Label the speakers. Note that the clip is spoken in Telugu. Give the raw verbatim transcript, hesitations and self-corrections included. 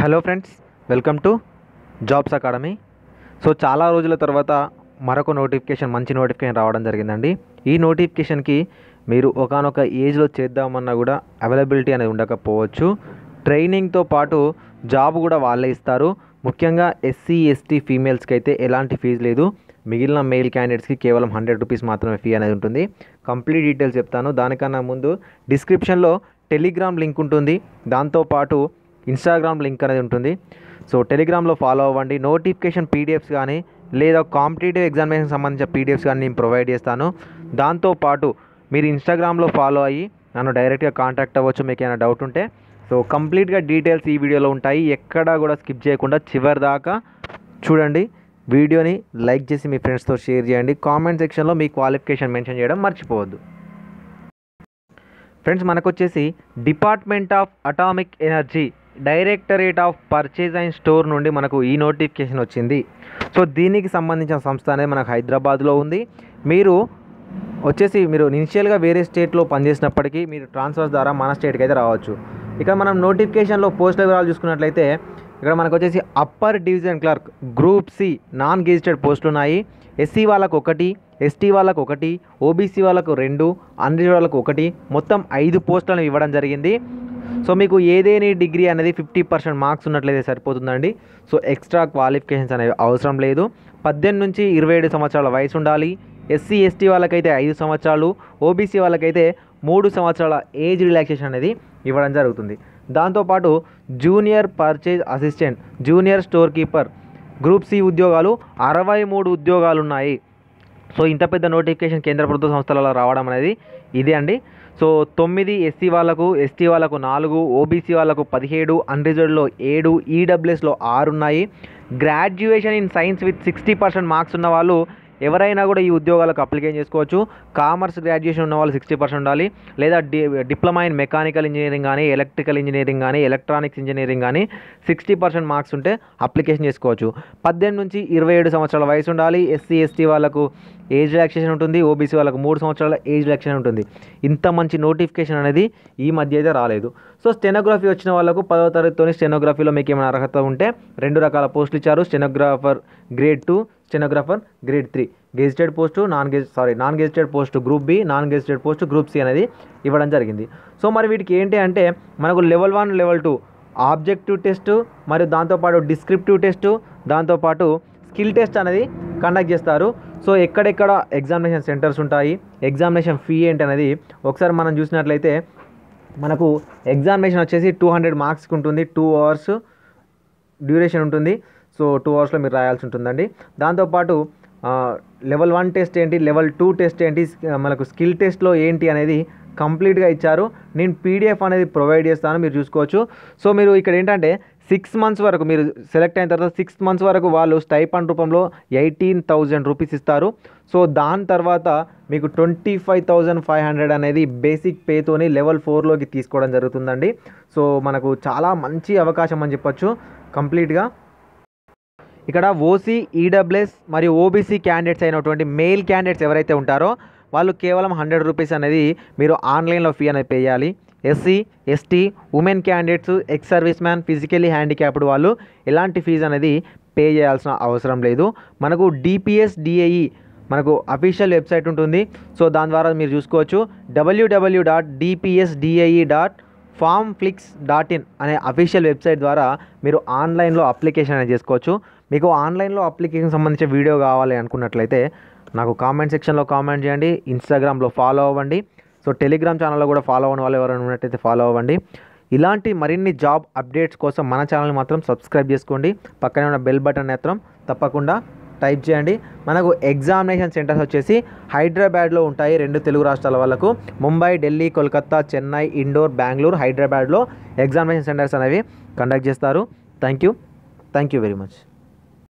Speaker 1: Hello friends, welcome to jobs academy. So చాలా రోజుల తర్వాత మరొక నోటిఫికేషన్, మంచి నోటిఫికేషన్ రావడం జరిగిందండి. ఈ నోటిఫికేషన్కి మీరు ఒకానొక ఏజ్లో చేద్దామన్నా కూడా అవైలబిలిటీ అనేది ఉండకపోవచ్చు. ట్రైనింగ్తో పాటు జాబ్ కూడా వాళ్ళే ఇస్తారు. ముఖ్యంగా ఎస్సీ ఎస్టీ ఫీమేల్స్కి అయితే ఎలాంటి ఫీజు లేదు. మిగిలిన మెయిల్ క్యాండిడేట్స్కి కేవలం హండ్రెడ్ రూపీస్ మాత్రమే ఫీ అనేది ఉంటుంది. కంప్లీట్ డీటెయిల్స్ చెప్తాను. దానికన్నా ముందు డిస్క్రిప్షన్లో టెలిగ్రామ్ లింక్ ఉంటుంది, దాంతోపాటు ఇన్స్టాగ్రామ్ లింక్ అనేది ఉంటుంది. సో టెలిగ్రామ్లో ఫాలో అవ్వండి. నోటిఫికేషన్ పీడిఎఫ్స్ కానీ లేదా కాంపిటేటివ్ ఎగ్జామినేషన్ సంబంధించిన పీడిఎఫ్స్ కానీ నేను ప్రొవైడ్ చేస్తాను. దాంతోపాటు మీరు ఇన్స్టాగ్రామ్లో ఫాలో అయ్యి నన్ను డైరెక్ట్గా కాంటాక్ట్ అవ్వచ్చు మీకు ఏమైనా డౌట్ ఉంటే. సో కంప్లీట్గా డీటెయిల్స్ ఈ వీడియోలో ఉంటాయి. ఎక్కడా కూడా స్కిప్ చేయకుండా చివరి దాకా చూడండి. వీడియోని లైక్ చేసి మీ ఫ్రెండ్స్తో షేర్ చేయండి. కామెంట్ సెక్షన్లో మీ క్వాలిఫికేషన్ మెన్షన్ చేయడం మర్చిపోవద్దు. ఫ్రెండ్స్, మనకు వచ్చేసి department of atomic energy directorate of purchase and store నుండి మనకు ఈ నోటిఫికేషన్ వచ్చింది. సో దీనికి సంబంధించిన సంస్థ అనేది మనకు హైదరాబాద్లో ఉంది. మీరు వచ్చేసి మీరు ఇనిషియల్గా వేరే స్టేట్లో పనిచేసినప్పటికీ మీరు ట్రాన్స్ఫర్స్ ద్వారా మన స్టేట్కి అయితే రావచ్చు. ఇక్కడ మనం నోటిఫికేషన్లో పోస్టుల వివరాలు చూసుకున్నట్లయితే ఇక్కడ మనకు వచ్చేసి upper division clerk group C non gazetted పోస్టులు ఉన్నాయి. ఎస్సీ వాళ్ళకు ఒకటి, ఎస్టీ వాళ్ళకు ఒకటి, ఓబీసీ వాళ్ళకు రెండు, అన్రిజర్వ్డ్ వాళ్ళకు ఒకటి, మొత్తం ఐదు పోస్టులను ఇవ్వడం జరిగింది. సో మీకు ఏదేని డిగ్రీ అనేది ఫిఫ్టీ పర్సెంట్ మార్క్స్ ఉన్నట్లయితే సరిపోతుందండి. సో ఎక్స్ట్రా క్వాలిఫికేషన్స్ అనేవి అవసరం లేదు. పద్దెనిమిది నుంచి ఇరవై ఏడు సంవత్సరాల వయసు ఉండాలి. ఎస్సీ ఎస్టీ వాళ్ళకైతే ఐదు సంవత్సరాలు, ఓబీసీ వాళ్ళకైతే మూడు సంవత్సరాల ఏజ్ రిలాక్సేషన్ అనేది ఇవ్వడం జరుగుతుంది. దాంతోపాటు junior purchase assistant, junior store keeper group C ఉద్యోగాలు అరవై మూడు ఉద్యోగాలు ఉన్నాయి. సో ఇంత పెద్ద నోటిఫికేషన్ కేంద్ర ప్రభుత్వ సంస్థలలో రావడం అనేది ఇదే అండి. సో తొమ్మిది ఎస్సీ వాళ్ళకు, ఎస్టీ వాళ్ళకు నాలుగు, ఓబీసీ వాళ్ళకు పదిహేడు, అన్రిజర్వ్డ్లో ఏడు, ఈడబ్ల్యూఎస్లో ఆరు ఉన్నాయి. Graduation in science with sixty percent marks ఉన్న వాళ్ళు ఎవరైనా కూడా ఈ ఉద్యోగాలకు అప్లికేషన్ చేసుకోవచ్చు. కామర్స్ గ్రాడ్యుయేషన్ ఉన్న వాళ్ళు సిక్స్టీ పర్సెంట్ ఉండాలి, లేదా D diploma in mechanical engineering కానీ, ఎలక్ట్రికల్ ఇంజనీరింగ్ కానీ, ఎలక్ట్రానిక్స్ ఇంజనీరింగ్ కానీ సిక్స్టీ పర్సెంట్ మార్క్స్ ఉంటే అప్లికేషన్ చేసుకోవచ్చు. పద్దెనిమిది నుంచి ఇరవై ఏడు సంవత్సరాల వయసు ఉండాలి. ఎస్సీ ఎస్టీ వాళ్ళకు ఏజ్ రిలాక్సేషన్ ఉంటుంది, ఓబీసీ వాళ్ళకు మూడు సంవత్సరాల ఏజ్ రిలాక్సేషన్ ఉంటుంది. ఇంత మంచి నోటిఫికేషన్ అనేది ఈ మధ్య అయితే రాలేదు. సో స్టెనోగ్రఫీ వచ్చిన వాళ్ళకు పదవ తరగతితోని స్టెనోగ్రఫీలో మీకు ఏమైనా అర్హత ఉంటే రెండు రకాల పోస్టులు ఇచ్చారు. Stenographer grade two, stenographer grade three. Gazetted post, non గెజ్ sorry non gazetted post group B, non gazetted post group C అనేది ఇవ్వడం జరిగింది. సో మరి వీటికి ఏంటి అంటే మనకు level one, level two objective test మరియు దాంతోపాటు డిస్క్రిప్టివ్ టెస్టు, దాంతోపాటు స్కిల్ టెస్ట్ అనేది కండక్ట్ చేస్తారు. సో ఎక్కడెక్కడ ఎగ్జామినేషన్ సెంటర్స్ ఉంటాయి, ఎగ్జామినేషన్ ఫీ ఏంటి అనేది ఒకసారి మనం చూసినట్లయితే మనకు ఎగ్జామినేషన్ వచ్చేసి టూ హండ్రెడ్ మార్క్స్కి ఉంటుంది. టూ అవర్స్ డ్యూరేషన్ ఉంటుంది. సో టూ అవర్స్లో మీరు రాయాల్సి ఉంటుందండి. దాంతోపాటు లెవెల్ వన్ టెస్ట్ ఏంటి, లెవెల్ టూ టెస్ట్ ఏంటి, మనకు స్కిల్ టెస్ట్లో ఏంటి అనేది కంప్లీట్గా ఇచ్చారు. నేను పీడిఎఫ్ అనేది ప్రొవైడ్ చేస్తాను, మీరు చూసుకోవచ్చు. సో మీరు ఇక్కడ ఏంటంటే సిక్స్ మంత్స్ వరకు మీరు సెలెక్ట్ అయిన తర్వాత సిక్స్ మంత్స్ వరకు వాళ్ళు స్టైఫండ్ రూపంలో ఎయిటీన్ థౌజండ్ రూపీస్ ఇస్తారు. సో దాని తర్వాత మీకు twenty five thousand five hundred అనేది బేసిక్ పేతోని లెవెల్ ఫోర్లోకి తీసుకోవడం జరుగుతుందండి. సో మనకు చాలా మంచి అవకాశం అని చెప్పొచ్చు. కంప్లీట్గా ఇక్కడ ఓసీ, ఈడబ్ల్యూఎస్ మరియు ఓబీసీ క్యాండిడేట్స్ అయినటువంటి మెయిల్ క్యాండిడేట్స్ ఎవరైతే ఉంటారో వాళ్ళు కేవలం హండ్రెడ్ రూపీస్ అనేది మీరు ఆన్లైన్లో ఫీ అనేది పే చేయాలి. SC, ST, women candidates, ex service man, physically handicapped వాళ్ళు ఎలాంటి ఫీజు అనేది పే చేయాల్సిన అవసరం లేదు. మనకు డిపిఎస్ డిఏఈ మనకు అఫీషియల్ వెబ్సైట్ ఉంటుంది. సో దాని ద్వారా మీరు చూసుకోవచ్చు. WWW dot DPS DAE dot formflix dot in అనే అఫీషియల్ వెబ్సైట్ ద్వారా మీరు ఆన్లైన్లో అప్లికేషన్ అనేది చేసుకోవచ్చు. మీకు ఆన్లైన్లో అప్లికేషన్ సంబంధించిన వీడియో కావాలి అనుకున్నట్లయితే నాకు కామెంట్ సెక్షన్లో కామెంట్ చేయండి. ఇన్స్టాగ్రామ్లో ఫాలో అవ్వండి. సో టెలిగ్రామ్ ఛానల్లో కూడా ఫాలో అవ్వని వాళ్ళు ఎవరైనా ఉన్నట్టయితే ఫాలో అవ్వండి. ఇలాంటి మరిన్ని జాబ్ అప్డేట్స్ కోసం మన ఛానల్ని మాత్రం సబ్స్క్రైబ్ చేసుకోండి. పక్కనే ఉన్న బెల్ బటన్ మాత్రం తప్పకుండా టైప్ చేయండి. మనకు ఎగ్జామినేషన్ సెంటర్స్ వచ్చేసి హైదరాబాద్లో ఉంటాయి. రెండు తెలుగు రాష్ట్రాల వాళ్ళకు ముంబై, ఢిల్లీ, కోల్కతా, చెన్నై, ఇండోర్, బెంగళూరు, హైదరాబాద్లో ఎగ్జామినేషన్ సెంటర్స్ అనేవి కండక్ట్ చేస్తారు. Thank you thank you very much.